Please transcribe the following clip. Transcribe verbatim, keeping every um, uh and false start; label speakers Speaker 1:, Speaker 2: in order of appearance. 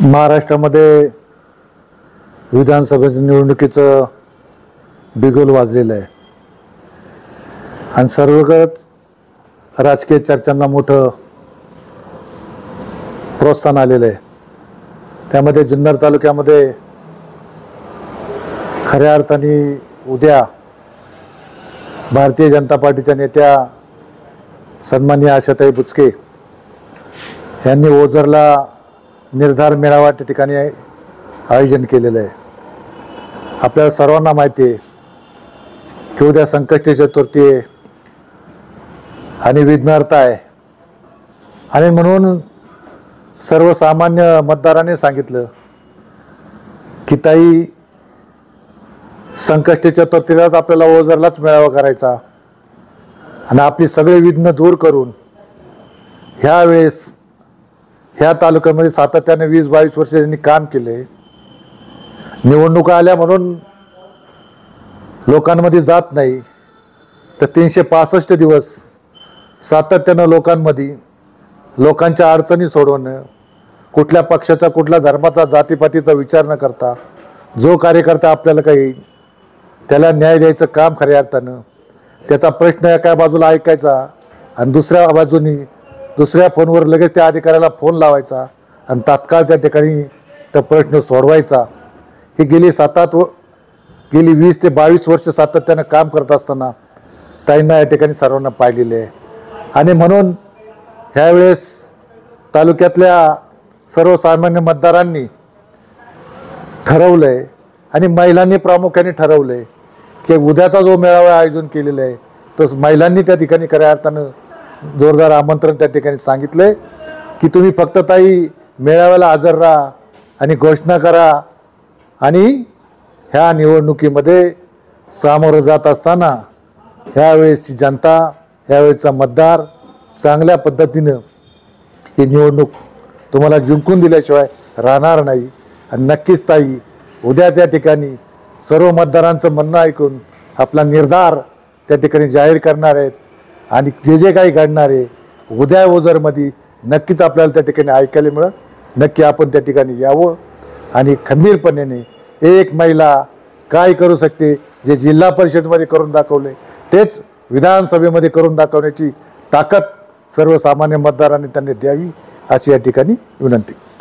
Speaker 1: महाराष्ट्रामध्ये विधानसभेच्या निवडणुकीचं बिगुल वाजलेलं आहे आणि सर्वगत राजकीय चर्चांना मोठं प्रोत्साहन आलेलं आहे। त्यामध्ये जुन्नर तालुक्यामध्ये खऱ्या अर्थाने उद्या भारतीय जनता पार्टीच्या नेत्या सन्माननीय आशाताई बुचके यांनी ओझरला निर्धार मेळावा त्या ठिकाणी आयोजन केलेलं आहे। आपल्याला सर्वांना माहिती आहे की उद्या संकष्टी चतुर्थी आहे आणि विघ्नहर्ता आहे आणि म्हणून सर्वसामान्य मतदारांनी सांगितलं की ताई संकष्टी चतुर्थीलाच आपल्याला ओझरलाच मेळावा करायचा आणि आपली सगळे विघ्न दूर करून ह्या वेळेस ह्या तालुक्यामध्ये सातत्याने वीस बावीस वर्ष त्यांनी काम केले। निवडणुका आल्या म्हणून लोकांमध्ये जात नाही तर तीनशे पासष्ट दिवस सातत्यानं लोकांमध्ये लोकांच्या अडचणी सोडवणं, कुठल्या पक्षाचा कुठल्या धर्माचा जातीपातीचा विचार न करता जो कार्यकर्ता आपल्याला काही त्याला न्याय द्यायचं काम खऱ्या अर्थानं, त्याचा प्रश्न एका बाजूला ऐकायचा आणि दुसऱ्या बाजूनी दुसऱ्या फोनवर लगेच त्या अधिकाऱ्याला फोन लावायचा आणि तात्काळ त्या ठिकाणी तो प्रश्न सोडवायचा। ही गेली सात आठ व गेली वीस ते बावीस वर्ष सातत्यानं काम करत असताना ताईंना या ठिकाणी सर्वांना पाहिलेले आहे आणि म्हणून ह्यावेळेस तालुक्यातल्या सर्वसामान्य मतदारांनी ठरवलं आहे आणि महिलांनी प्रामुख्याने ठरवलं आहे की उद्याचा जो मेळावा आयोजन केलेला आहे तो महिलांनी त्या ठिकाणी खऱ्या अर्थानं जोरदार आमंत्रण त्या ठिकाणी सांगितलंय की तुम्ही फक्त ताई मेळाव्याला हजर राहा आणि घोषणा करा आणि ह्या निवडणुकीमध्ये सामोरं जात असताना ह्यावेळेसची जनता ह्यावेळेसचा मतदार चांगल्या पद्धतीनं ही निवडणूक तुम्हाला जिंकून दिल्याशिवाय राहणार नाही आणि नक्कीच ताई उद्या त्या ठिकाणी सर्व मतदारांचं म्हणणं ऐकून आपला निर्धार त्या ठिकाणी जाहीर करणार आहेत आणि जे जे काही घडणार आहे उद्या ओझरमध्ये नक्कीच आपल्याला त्या ठिकाणी ऐकायला मिळेल। नक्की आपण त्या ठिकाणी यावं आणि खंबीरपणे एक महिला काय करू शकते जे जिल्हा परिषदमध्ये करून दाखवले तेच विधानसभेमध्ये करून दाखवण्याची ताकद सर्वसामान्य मतदारांनी त्यांनी द्यावी अशी या ठिकाणी विनंती।